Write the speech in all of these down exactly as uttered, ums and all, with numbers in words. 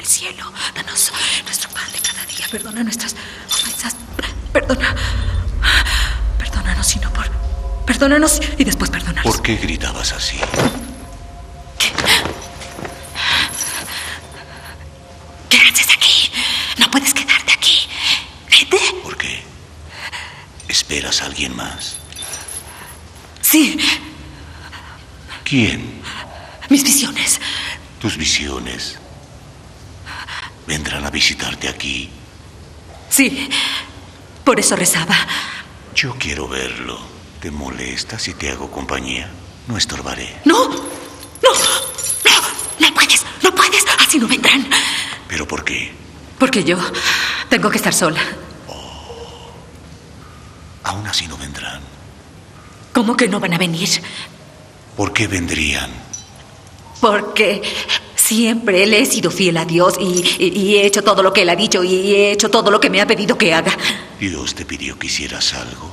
cielo, danos nuestro pan de cada día. Perdona nuestras ofensas. Perdona. Perdónanos, sino por... Perdónanos y después perdónanos. ¿Por qué gritabas así? ¿Qué? ¿Qué haces aquí? No puedes quedarte aquí. Vete. ¿Por qué? ¿Esperas a alguien más? Sí. ¿Quién? Mis visiones. Tus visiones vendrán a visitarte aquí. Sí. Por eso rezaba. Yo quiero verlo. ¿Te molesta si te hago compañía? No estorbaré. No. No. No. No puedes. No puedes. Así no vendrán. ¿Pero por qué? Porque yo tengo que estar sola. Oh. Aún así no vendrán. ¿Cómo que no van a venir? ¿Por qué vendrían? Porque siempre le he sido fiel a Dios y, y, y he hecho todo lo que Él ha dicho y he hecho todo lo que me ha pedido que haga. ¿Dios te pidió que hicieras algo?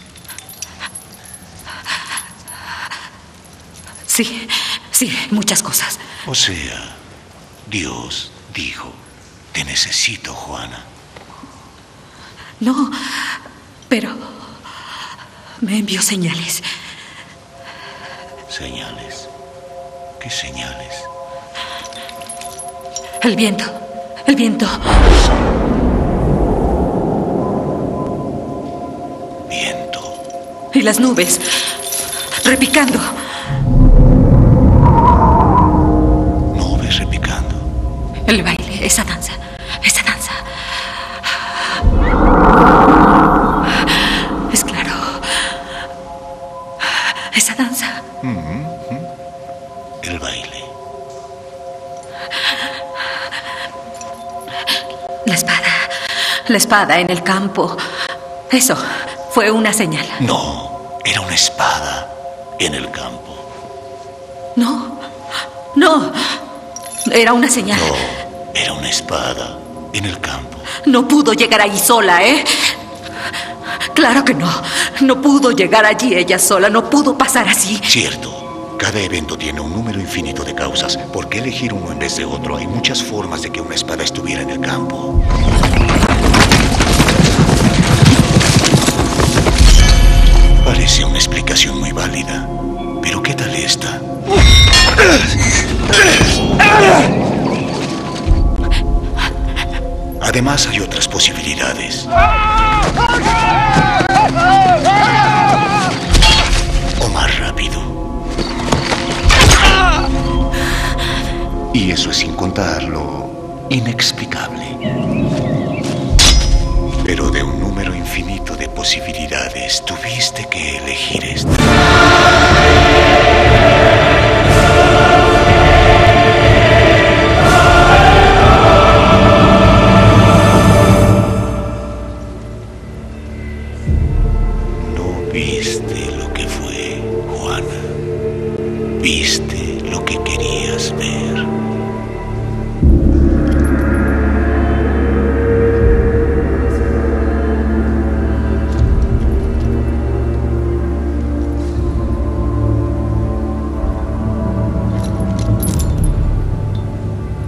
Sí, sí, muchas cosas. O sea, Dios dijo, te necesito, Juana. No, pero me envió señales. ¿Señales? ¿Qué señales? El viento, el viento. Viento. Y las nubes, repicando. Nubes repicando. El baile, esa danza, esa danza. Es claro. Esa danza. Mm-hmm. El baile. La espada. La espada en el campo. Eso fue una señal. No, era una espada en el campo. No, no. Era una señal. No, era una espada en el campo. No pudo llegar allí sola, ¿eh? Claro que no. No pudo llegar allí ella sola. No pudo pasar así. Cierto. Cada evento tiene un número infinito de causas. ¿Por qué elegir uno en vez de otro? Hay muchas formas de que una espada estuviera en el campo. Parece una explicación muy válida. Pero ¿qué tal esta? Además, hay otras posibilidades. O más rápido. Y eso es sin contar lo inexplicable. Pero de un número infinito de posibilidades, tuviste que elegir esta.